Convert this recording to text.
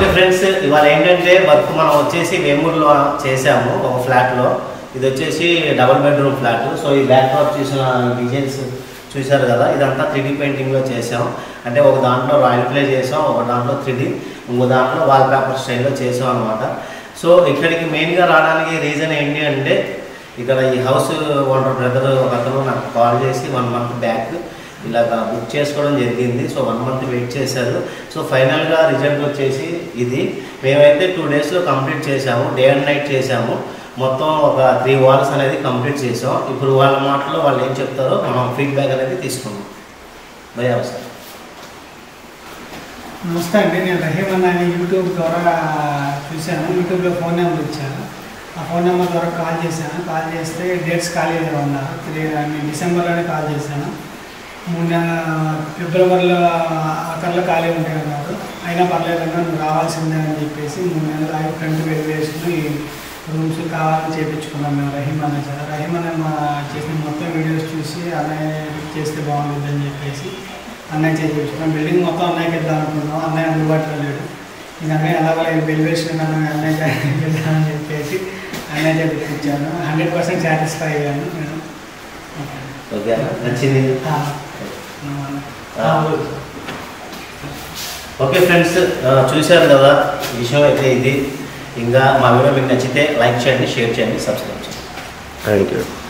Okay friends, ఇవాళ ఏంటంటే work మనం వచ్చేసి వేమూరులో చేసాము ఒక ఫ్లాట్లో. ఇది వచ్చేసి డబుల్ బెడ్రూమ్ ఫ్లాట్. సో ఈ బ్యాక్ డ్రాప్ చూసిన డిజైన్స్ చూశారు కదా, ఇదంతా 3D పెయింటింగ్లో చేసాం. అంటే ఒక దాంట్లో రాయల్ ప్లే చేసాం, ఒక దాంట్లో 3D, ఇంకో దాంట్లో వాల్ పేపర్ స్టైల్లో చేసాం అనమాట. సో ఇక్కడికి మెయిన్గా రావడానికి రీజన్ ఏంటి అంటే, ఇక్కడ ఈ హౌస్ ఓనర్ బ్రదర్ ఒకతను నాకు కాల్ చేసి 1 మంత్ బ్యాక్ ఇలాగ బుక్ చేసుకోవడం జరిగింది. సో 1 మంత్ వెయిట్ చేశారు. సో ఫైనల్గా రిజల్ట్ వచ్చేసి ఇది. మేమైతే 2 డేస్లో కంప్లీట్ చేసాము, డే అండ్ నైట్ చేసాము. మొత్తం ఒక 3 వాల్స్ అనేది కంప్లీట్ చేసాం. ఇప్పుడు వాళ్ళ మాటలో వాళ్ళు ఏం చెప్తారో మనం ఫీడ్బ్యాక్ అనేది తీసుకున్నాం. భయ్యా సార్. నమస్తే అండి, నేను రహీమ్ అన్న యూట్యూబ్ ద్వారా చూశాను. యూట్యూబ్లో ఫోన్ నెంబర్ ఇచ్చాను. ఆ ఫోన్ నెంబర్ ద్వారా కాల్ చేశాను. కాల్ చేస్తే డేట్స్ ఖాళీ ఉన్నారు. నేను డిసెంబర్లోనే కాల్ చేశాను. ఫిబ్రవరిలో అక్కర్లో ఖాళీ ఉంటాయి అన్నారు. అయినా పర్లేదన్నా నువ్వు రావాల్సిందే అని చెప్పేసి 3 నెలలు ఆగి ఫ్రంట్ వెరిఫికేషన్ ఈ రూమ్స్ కావాలని చేయించుకున్నాం మేము రహీమ్ అన్న సార్. రహీమ్ అన్న మా చేసిన మొత్తం వీడియోస్ చూసి అన్నయ్య చేస్తే బాగుంటుంది అని చెప్పేసి అన్నయ్య చేయించుకున్నాం. బిల్డింగ్ మొత్తం అన్నయ్యకి వెళ్దాం అనుకున్నాం. అన్నయ్య అందుబాటులో లేడు. ఇంక అన్నయ్య అలాగే వెరిఫికేషన్ అన్నయ్య వెళ్దామని చెప్పేసి అన్నయ్య చేయించాను. 100% సాటిస్ఫై అయ్యాను నేను. ఓకే, నచ్చింది. ఓకే ఫ్రెండ్స్, చూశారు కదా విషయం అయితే ఇది. ఇంకా మా వీడియో మీకు నచ్చితే లైక్ చేయండి, షేర్ చేయండి, సబ్స్క్రైబ్ చేయండి. Thank you.